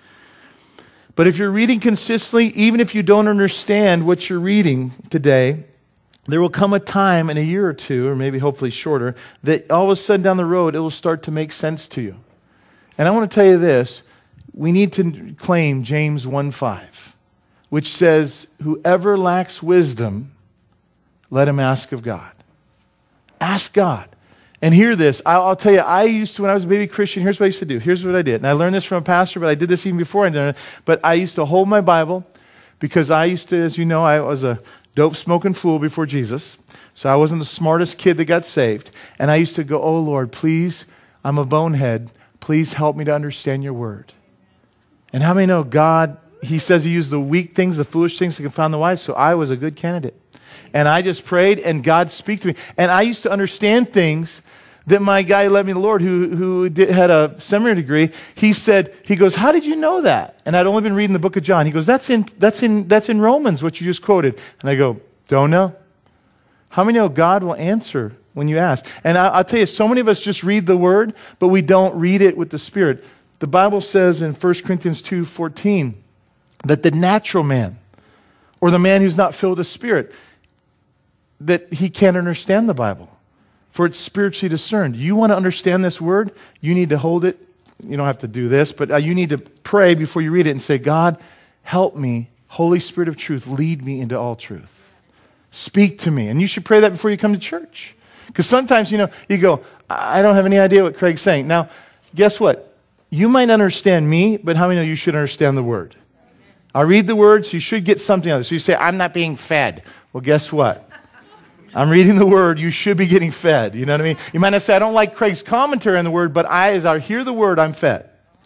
But if you're reading consistently, even if you don't understand what you're reading today, there will come a time in a year or two, or maybe hopefully shorter, that all of a sudden down the road, it will start to make sense to you. And I want to tell you this, we need to claim James one five, which says, whoever lacks wisdom, let him ask of God. Ask God. And hear this, I'll, I'll tell you, I used to, when I was a baby Christian, here's what I used to do. Here's what I did. And I learned this from a pastor, but I did this even before I did it. But I used to hold my Bible because I used to, as you know, I was a dope-smoking fool before Jesus. So I wasn't the smartest kid that got saved. And I used to go, oh, Lord, please, I'm a bonehead. Please help me to understand your word. And how many know God, he says he used the weak things, the foolish things to confound the wise. So I was a good candidate. And I just prayed, and God spoke to me. And I used to understand things that my guy who led me to the Lord, who, who did, had a seminary degree, he said, he goes, how did you know that? And I'd only been reading the book of John. He goes, that's in, that's in, that's in Romans, what you just quoted. And I go, don't know. How many know God will answer when you ask? And I, I'll tell you, so many of us just read the word, but we don't read it with the Spirit. The Bible says in First Corinthians two fourteen that the natural man, or the man who's not filled with the Spirit, that he can't understand the Bible, for it's spiritually discerned. You want to understand this word, you need to hold it. You don't have to do this, but uh, you need to pray before you read it and say, God, help me, Holy Spirit of truth, lead me into all truth. Speak to me. And you should pray that before you come to church. Because sometimes, you know, you go, I don't have any idea what Craig's saying. Now, guess what? You might understand me, but how many know you should understand the word? I'll read the words, you should get something out of it. So you say, I'm not being fed. Well, guess what? I'm reading the word, you should be getting fed. You know what I mean? You might not say, I don't like Craig's commentary on the word, but I, as I hear the word, I'm fed.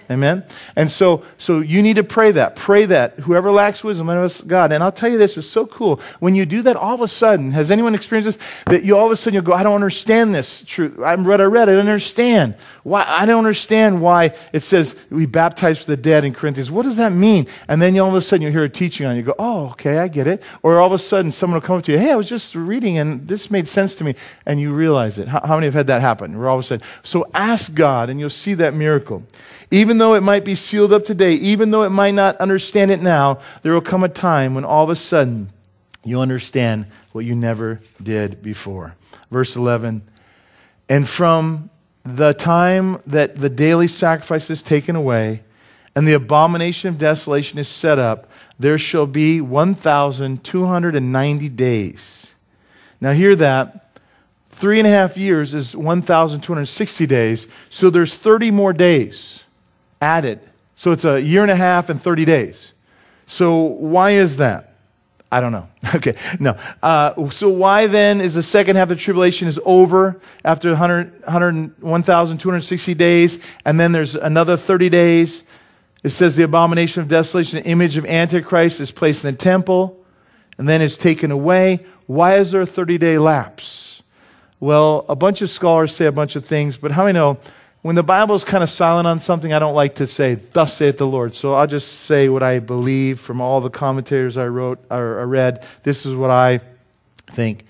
Amen? And so so you need to pray that. Pray that. Whoever lacks wisdom, let him ask God. And I'll tell you this, it's so cool. When you do that, all of a sudden, has anyone experienced this? That you all of a sudden you'll go, I don't understand this truth. I read, I read, I don't understand. Why? I don't understand why it says we baptize for the dead in Corinthians. What does that mean? And then you all of a sudden you'll hear a teaching on it. You go, oh, okay, I get it. Or all of a sudden someone will come up to you, hey, I was just reading and this made sense to me. And you realize it. How, how many have had that happen? We're all of a sudden. So ask God and you'll see that miracle. Even though it might be sealed up today, even though it might not understand it now, there will come a time when all of a sudden you'll understand what you never did before. Verse eleven, and from the time that the daily sacrifice is taken away and the abomination of desolation is set up, there shall be one thousand two hundred ninety days. Now hear that. Three and a half years is one thousand two hundred sixty days, so there's thirty more days added. So it's a year and a half and thirty days. So why is that? I don't know. Okay, no. Uh, so why then is the second half of the tribulation is over after one hundred, one hundred, one thousand two hundred sixty days, and then there's another thirty days? It says the abomination of desolation, the image of Antichrist, is placed in the temple, and then it's taken away. Why is there a thirty-day lapse? Well, a bunch of scholars say a bunch of things, but how many know when the Bible is kind of silent on something, I don't like to say, thus saith the Lord. So I'll just say what I believe from all the commentators I wrote or I read. This is what I think.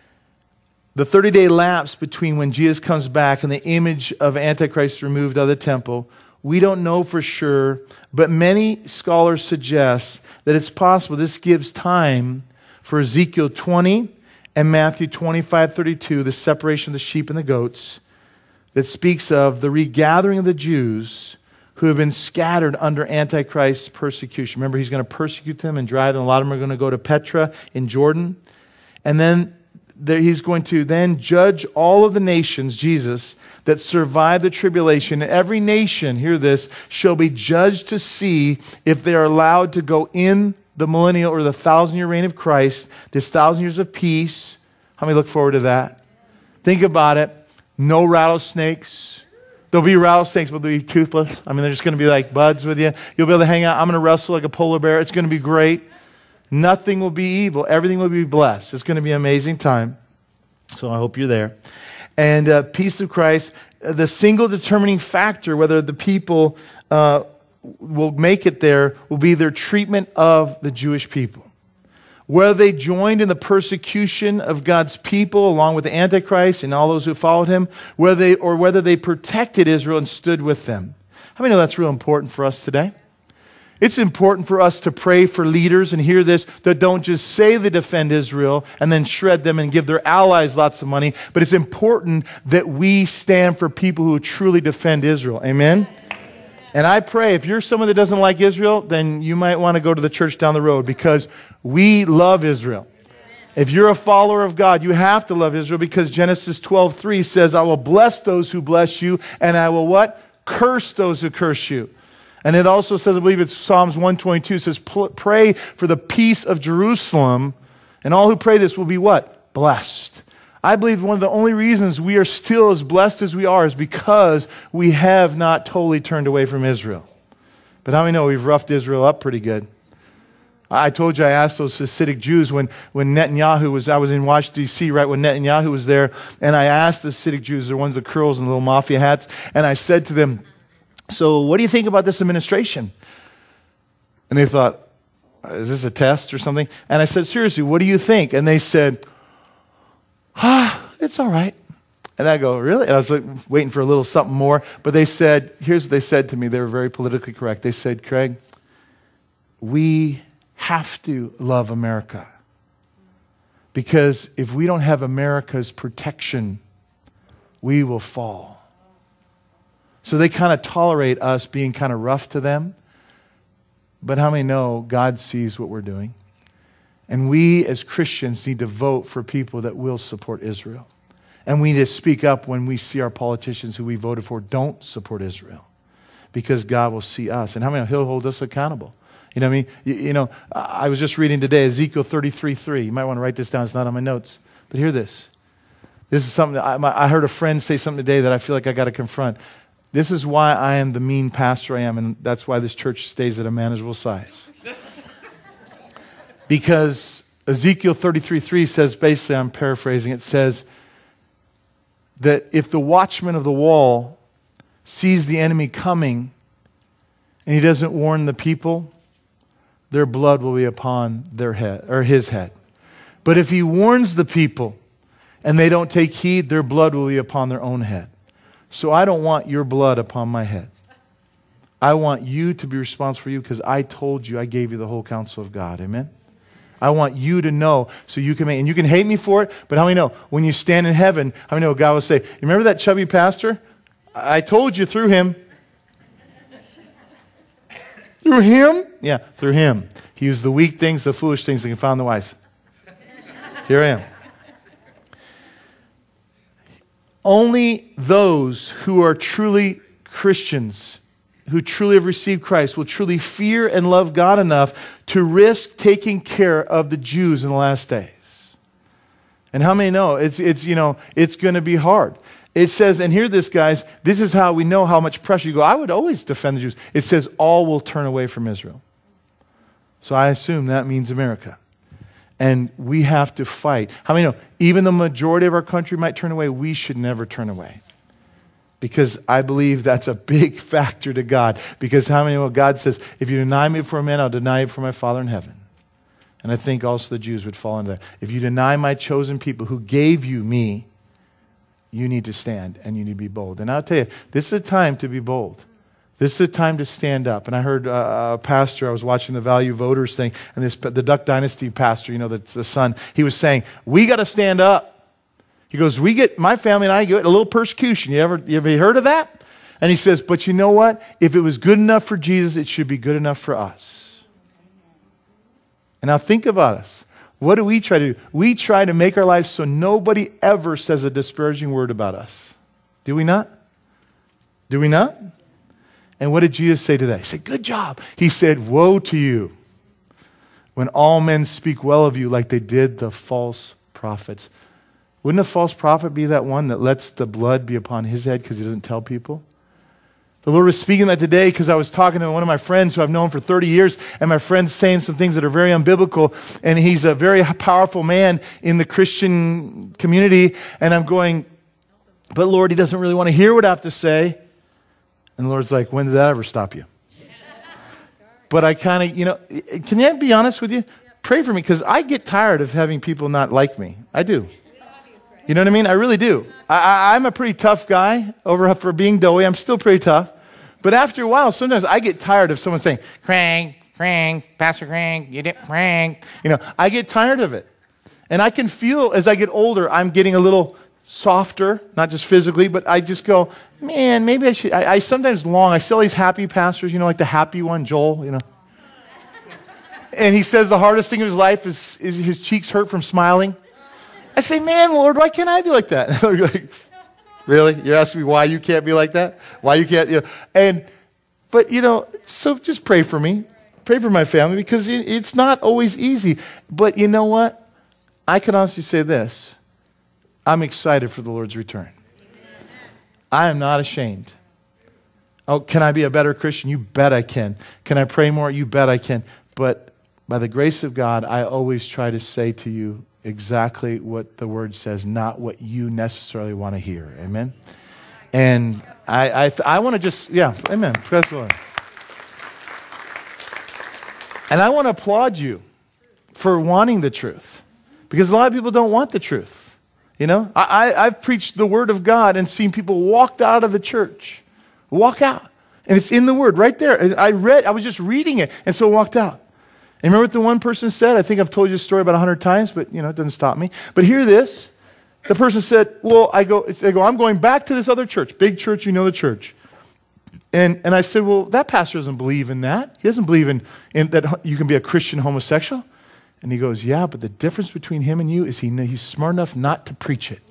The thirty-day lapse between when Jesus comes back and the image of Antichrist is removed out of the temple, we don't know for sure, but many scholars suggest that it's possible this gives time for Ezekiel twenty and Matthew twenty-five thirty-two, the separation of the sheep and the goats, that speaks of the regathering of the Jews who have been scattered under Antichrist's persecution. Remember, he's going to persecute them and drive them. A lot of them are going to go to Petra in Jordan. And then there, he's going to then judge all of the nations, Jesus, that survive the tribulation. And every nation, hear this, shall be judged to see if they are allowed to go in the millennial or the thousand-year reign of Christ, this thousand years of peace. How many look forward to that? Think about it. No rattlesnakes. There'll be rattlesnakes, but they'll be toothless. I mean, they're just going to be like buds with you. You'll be able to hang out. I'm going to wrestle like a polar bear. It's going to be great. Nothing will be evil. Everything will be blessed. It's going to be an amazing time. So I hope you're there. And uh, peace of Christ, uh, the single determining factor whether the people uh, will make it there will be their treatment of the Jewish people. Whether they joined in the persecution of God's people along with the Antichrist and all those who followed him, whether they, or whether they protected Israel and stood with them. How many know that's real important for us today? It's important for us to pray for leaders and hear this, that don't just say they defend Israel and then shred them and give their allies lots of money, but it's important that we stand for people who truly defend Israel. Amen? And I pray, if you're someone that doesn't like Israel, then you might want to go to the church down the road because we love Israel. If you're a follower of God, you have to love Israel because Genesis twelve three says, I will bless those who bless you, and I will what? Curse those who curse you. And it also says, I believe it's Psalms one twenty-two, says, pray for the peace of Jerusalem, and all who pray this will be what? Blessed. I believe one of the only reasons we are still as blessed as we are is because we have not totally turned away from Israel. But how many know we've roughed Israel up pretty good? I told you I asked those Hasidic Jews when, when Netanyahu was, I was in Washington, D C, right when Netanyahu was there, and I asked the Hasidic Jews, the ones with curls and little mafia hats, and I said to them, so what do you think about this administration? And they thought, is this a test or something? And I said, seriously, what do you think? And they said, ah, it's all right. And I go, really? And I was like, waiting for a little something more. But they said, here's what they said to me. They were very politically correct. They said, Craig, we have to love America. Because if we don't have America's protection, we will fall. So they kind of tolerate us being kind of rough to them. But how many know God sees what we're doing? And we as Christians need to vote for people that will support Israel. And we need to speak up when we see our politicians who we voted for don't support Israel. Because God will see us. And how many know He'll hold us accountable? You know what I mean? You, you know, I was just reading today Ezekiel thirty-three three. You might want to write this down. It's not on my notes. But hear this. This is something, that I, I heard a friend say something today that I feel like I got to confront. This is why I am the mean pastor I am, and that's why this church stays at a manageable size. Because Ezekiel thirty-three three says, basically, I'm paraphrasing, it says that if the watchman of the wall sees the enemy coming and he doesn't warn the people, their blood will be upon their head, or his head. But if he warns the people and they don't take heed, their blood will be upon their own head. So I don't want your blood upon my head. I want you to be responsible for you because I told you, I gave you the whole counsel of God. Amen? I want you to know so you can make, and you can hate me for it, but how many know when you stand in heaven, how many know God will say, you remember that chubby pastor? I told you through him. Through him? Yeah, through him. He used the weak things, the foolish things, and confound the wise. Here I am. Only those who are truly Christians, who truly have received Christ, will truly fear and love God enough to risk taking care of the Jews in the last days. And how many know it's it's you know it's going to be hard. It says, and hear this, guys, this is how we know how much pressure you go. I would always defend the Jews. It says all will turn away from Israel. So I assume that means America. And we have to fight. How many know, even the majority of our country might turn away, we should never turn away. Because I believe that's a big factor to God. Because how many know God says, if you deny me for a man, I'll deny you for my Father in heaven. And I think also the Jews would fall into that. If you deny my chosen people who gave you me, you need to stand and you need to be bold. And I'll tell you, this is a time to be bold. This is a time to stand up. And I heard uh, a pastor, I was watching the Value Voters thing, and this the Duck Dynasty pastor, you know, the, the son, he was saying, we got to stand up. He goes, we get, my family and I get a little persecution. You ever, you ever heard of that? And he says, but you know what? If it was good enough for Jesus, it should be good enough for us. And now think about us. What do we try to do? We try to make our lives so nobody ever says a disparaging word about us. Do we not? Do we not? And what did Jesus say to that? He said, good job. He said, woe to you when all men speak well of you like they did the false prophets. Wouldn't a false prophet be that one that lets the blood be upon his head because he doesn't tell people? The Lord was speaking that today because I was talking to one of my friends who I've known for thirty years, and my friend's saying some things that are very unbiblical, and he's a very powerful man in the Christian community, and I'm going, but Lord, he doesn't really want to hear what I have to say. And the Lord's like, when did that ever stop you? But I kind of, you know, can I be honest with you? Pray for me, because I get tired of having people not like me. I do. You know what I mean? I really do. I, I, I'm a pretty tough guy over for being doughy. I'm still pretty tough. But after a while, sometimes I get tired of someone saying, Krang, Krang, Pastor Krang, you did Krang. You know, I get tired of it. And I can feel as I get older, I'm getting a little softer, not just physically, but I just go, man, maybe I should. I, I sometimes long, I see all these happy pastors, you know, like the happy one, Joel, you know. And he says the hardest thing of his life is, is his cheeks hurt from smiling. I say, man, Lord, why can't I be like that? And you're like, really? You're asking me why you can't be like that? Why you can't, you know? And, but, you know, so just pray for me. Pray for my family, because it, it's not always easy. But you know what? I can honestly say this. I'm excited for the Lord's return. I am not ashamed. Oh, can I be a better Christian? You bet I can. Can I pray more? You bet I can. But by the grace of God, I always try to say to you exactly what the Word says, not what you necessarily want to hear. Amen? And I I, I want to just, yeah, amen. Praise the Lord. And I want to applaud you for wanting the truth, because a lot of people don't want the truth. You know, I, I, I've preached the Word of God and seen people walked out of the church, walk out. And it's in the Word right there. I read, I was just reading it, and so walked out. And remember what the one person said? I think I've told you this story about a hundred times, but, you know, it doesn't stop me. But hear this. The person said, well, I go, I go, I'm going back to this other church, big church, you know the church. And, and I said, well, that pastor doesn't believe in that. He doesn't believe in, in that you can be a Christian homosexual. And he goes, yeah, but the difference between him and you is he, he's smart enough not to preach it.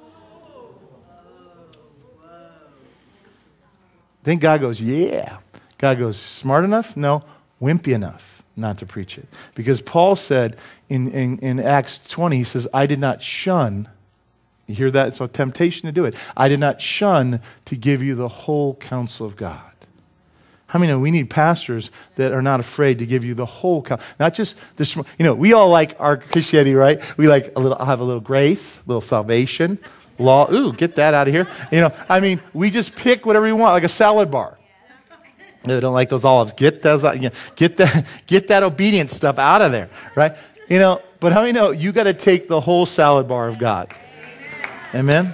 Then God goes, yeah. God goes, smart enough? No, wimpy enough not to preach it. Because Paul said in, in, in Acts twenty, he says, I did not shun You hear that? It's a temptation to do it. I did not shun to give you the whole counsel of God. How many know we need pastors that are not afraid to give you the whole counsel? Not just this, you know, we all like our Christianity, right? We like a little, I'll have a little grace, a little salvation, law. Ooh, get that out of here. You know, I mean, we just pick whatever we want, like a salad bar. I don't like those olives. Get those, get that, get that obedience stuff out of there, right? You know, but how many know you got to take the whole salad bar of God? Amen?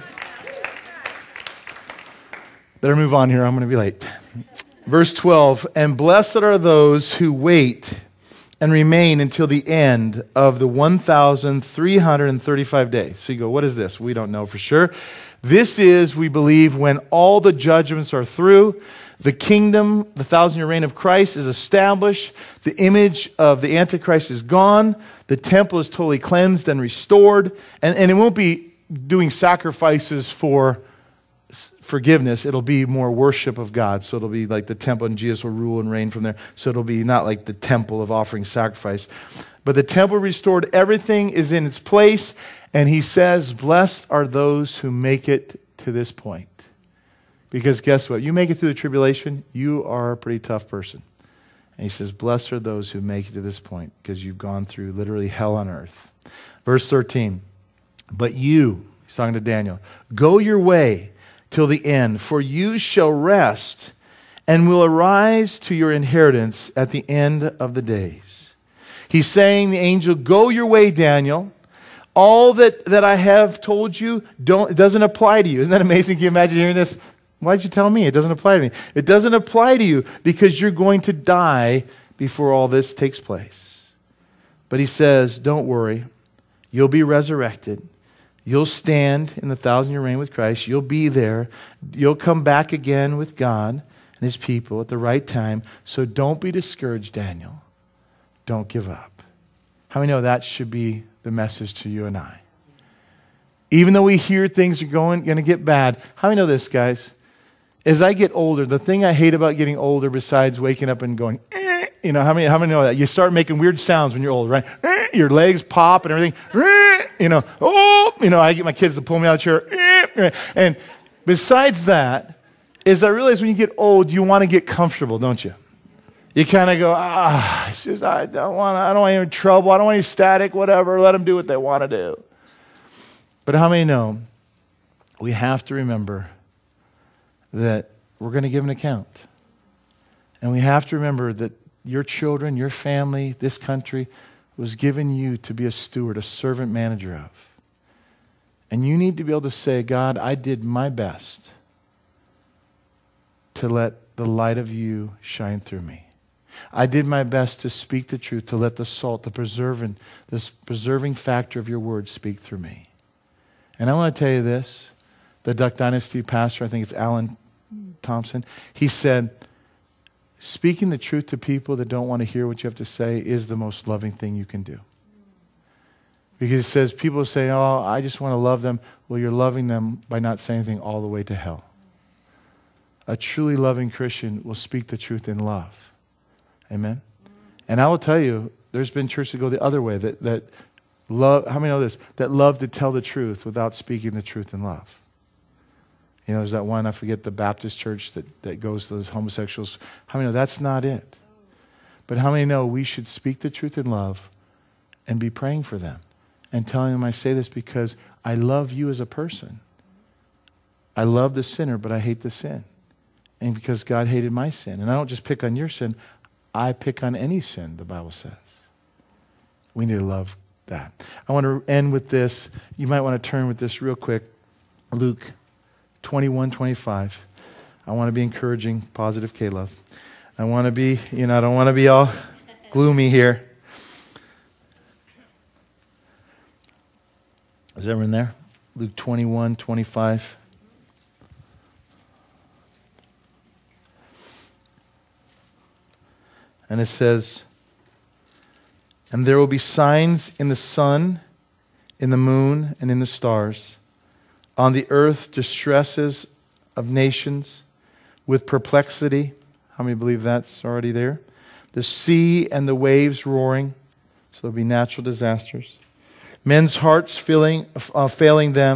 Better move on here. I'm going to be late. Verse twelve, and blessed are those who wait and remain until the end of the one thousand three hundred thirty-five days. So you go, what is this? We don't know for sure. This is, we believe, when all the judgments are through, the kingdom, the thousand-year reign of Christ is established, the image of the Antichrist is gone, the temple is totally cleansed and restored, and, and it won't be doing sacrifices for forgiveness. It'll be more worship of God. So it'll be like the temple, and Jesus will rule and reign from there. So it'll be not like the temple of offering sacrifice. But the temple restored, everything is in its place, and he says, blessed are those who make it to this point. Because guess what? You make it through the tribulation, you are a pretty tough person. And he says, blessed are those who make it to this point, because you've gone through literally hell on earth. Verse thirteen, but you, he's talking to Daniel, go your way till the end, for you shall rest and will arise to your inheritance at the end of the days. He's saying, the angel, go your way, Daniel. All that, that I have told you, don't, it doesn't apply to you. Isn't that amazing? Can you imagine hearing this? Why'd you tell me? It doesn't apply to me. It doesn't apply to you because you're going to die before all this takes place. But he says, don't worry. You'll be resurrected. You'll stand in the thousand-year reign with Christ. You'll be there. You'll come back again with God and his people at the right time. So don't be discouraged, Daniel. Don't give up. How many know that should be the message to you and I? Even though we hear things are going, going to get bad, how many know this, guys? As I get older, the thing I hate about getting older besides waking up and going, eh, you know, how many, how many know that? You start making weird sounds when you're old, right? Eh, your legs pop and everything. Eh, you know, oh, you know, I get my kids to pull me out of the chair. Eh, and besides that, is I realize when you get old, you want to get comfortable, don't you? You kind of go, ah, it's just, I don't want, I don't want any trouble. I don't want any static, whatever. Let them do what they want to do. But how many know we have to remember that we're going to give an account. And we have to remember that your children, your family, this country was given you to be a steward, a servant manager of. And you need to be able to say, God, I did my best to let the light of you shine through me. I did my best to speak the truth, to let the salt, the preserving, this preserving factor of your word speak through me. And I want to tell you this, the Duck Dynasty pastor, I think it's Alan Thompson, he said, speaking the truth to people that don't want to hear what you have to say is the most loving thing you can do. Because he says, people say, oh, I just want to love them. Well, you're loving them by not saying anything all the way to hell. A truly loving Christian will speak the truth in love. Amen? And I will tell you, there's been churches that go the other way, that, that love, how many know this? That love to tell the truth without speaking the truth in love. You know, there's that one, I forget, the Baptist church that, that goes to those homosexuals. How many know that's not it? But how many know we should speak the truth in love and be praying for them and telling them, I say this because I love you as a person. I love the sinner, but I hate the sin. And because God hated my sin. And I don't just pick on your sin, I pick on any sin, the Bible says. We need to love that. I want to end with this. You might want to turn with this real quick. Luke twenty-one twenty-five. I want to be encouraging, positive K-Love. I want to be, you know, I don't want to be all gloomy here. Is everyone there? Luke twenty-one twenty-five. And it says, and there will be signs in the sun, in the moon, and in the stars. On the earth, distresses of nations with perplexity. How many believe that's already there? The sea and the waves roaring. So there'll be natural disasters. Men's hearts failing, uh, failing them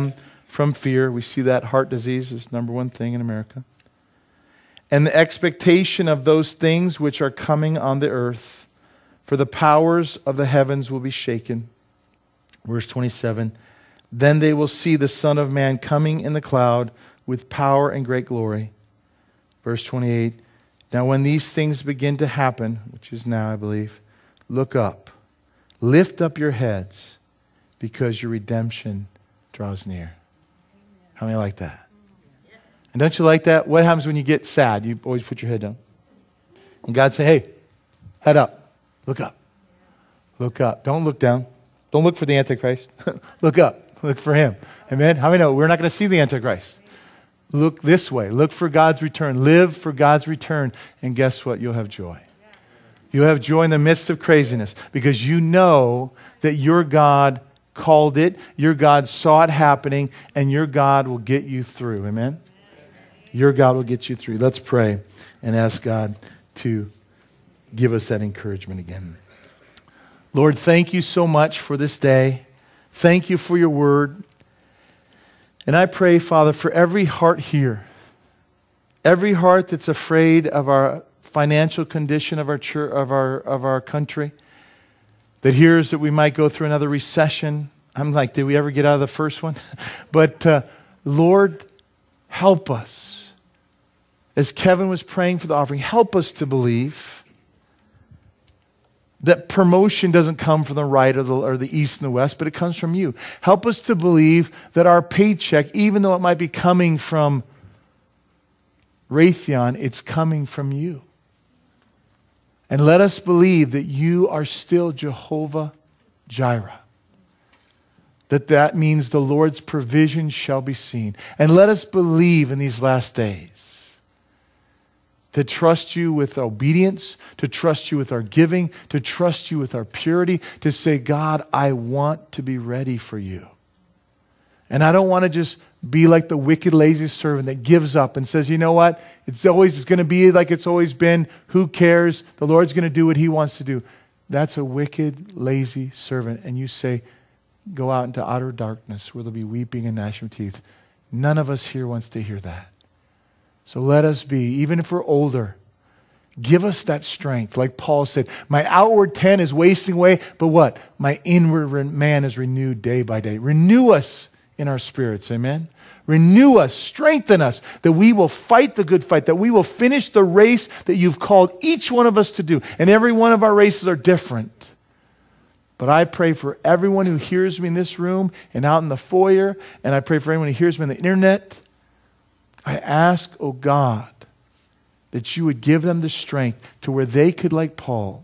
from fear. We see that heart disease is number one thing in America. And the expectation of those things which are coming on the earth, for the powers of the heavens will be shaken. Verse twenty-seven, then they will see the Son of Man coming in the cloud with power and great glory. Verse twenty-eight, now when these things begin to happen, which is now, I believe, look up, lift up your heads, because your redemption draws near. How many like that? And don't you like that? What happens when you get sad? You always put your head down. And God say, hey, head up. Look up. Look up. Don't look down. Don't look for the Antichrist. Look up. Look for him. Amen? How many know we're not going to see the Antichrist? Look this way. Look for God's return. Live for God's return. And guess what? You'll have joy. You'll have joy in the midst of craziness because you know that your God called it, your God saw it happening, and your God will get you through. Amen? Your God will get you through. Let's pray and ask God to give us that encouragement again. Lord, thank you so much for this day. Thank you for your word. And I pray, Father, for every heart here, every heart that's afraid of our financial condition of our church, of our, of our country, that hears that we might go through another recession. I'm like, did we ever get out of the first one? But uh, Lord, help us. As Kevin was praying for the offering, help us to believe that promotion doesn't come from the right or the, or the east and the west, but it comes from you. Help us to believe that our paycheck, even though it might be coming from Raytheon, it's coming from you. And let us believe that you are still Jehovah Jireh. That that means the Lord's provision shall be seen. And let us believe in these last days to trust you with obedience, to trust you with our giving, to trust you with our purity, to say, God, I want to be ready for you. And I don't want to just be like the wicked, lazy servant that gives up and says, you know what? It's always it's going to be like it's always been. Who cares? The Lord's going to do what he wants to do. That's a wicked, lazy servant. And you say, go out into outer darkness where there'll be weeping and gnashing of teeth. None of us here wants to hear that. So let us be, even if we're older, give us that strength. Like Paul said, my outward tent is wasting away, but what? My inward man is renewed day by day. Renew us in our spirits, amen? Renew us, strengthen us, that we will fight the good fight, that we will finish the race that you've called each one of us to do. And every one of our races are different. But I pray for everyone who hears me in this room and out in the foyer, and I pray for anyone who hears me on the internet. I ask, oh God, that you would give them the strength to where they could, like Paul,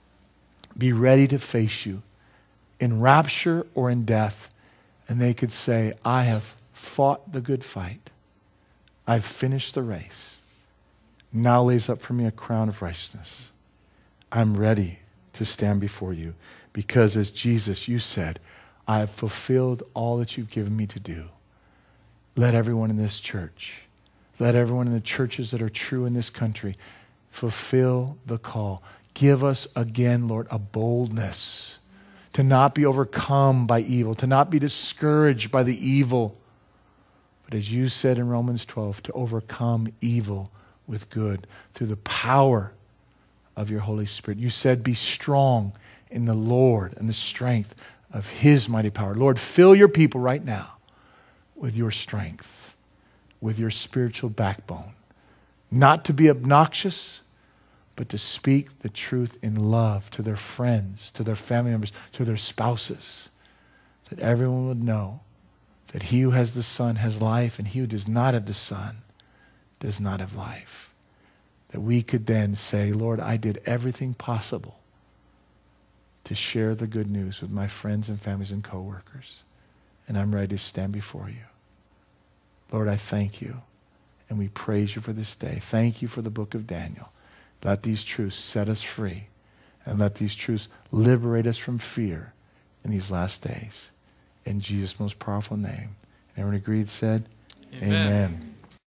be ready to face you in rapture or in death. And they could say, I have fought the good fight. I've finished the race. Now lays up for me a crown of righteousness. I'm ready to stand before you because as Jesus, you said, I have fulfilled all that you've given me to do. Let everyone in this church, let everyone in the churches that are true in this country fulfill the call. Give us again, Lord, a boldness to not be overcome by evil, to not be discouraged by the evil, but as you said in Romans twelve, to overcome evil with good through the power of your Holy Spirit. You said, be strong in the Lord and the strength of his mighty power. Lord, fill your people right now with your strength, with your spiritual backbone, not to be obnoxious, but to speak the truth in love to their friends, to their family members, to their spouses, that everyone would know that he who has the Son has life, and he who does not have the Son does not have life. That we could then say, Lord, I did everything possible to share the good news with my friends and families and coworkers, and I'm ready to stand before you. Lord, I thank you, and we praise you for this day. Thank you for the book of Daniel. Let these truths set us free, and let these truths liberate us from fear in these last days. In Jesus' most powerful name. And everyone agreed, said, Amen. Amen.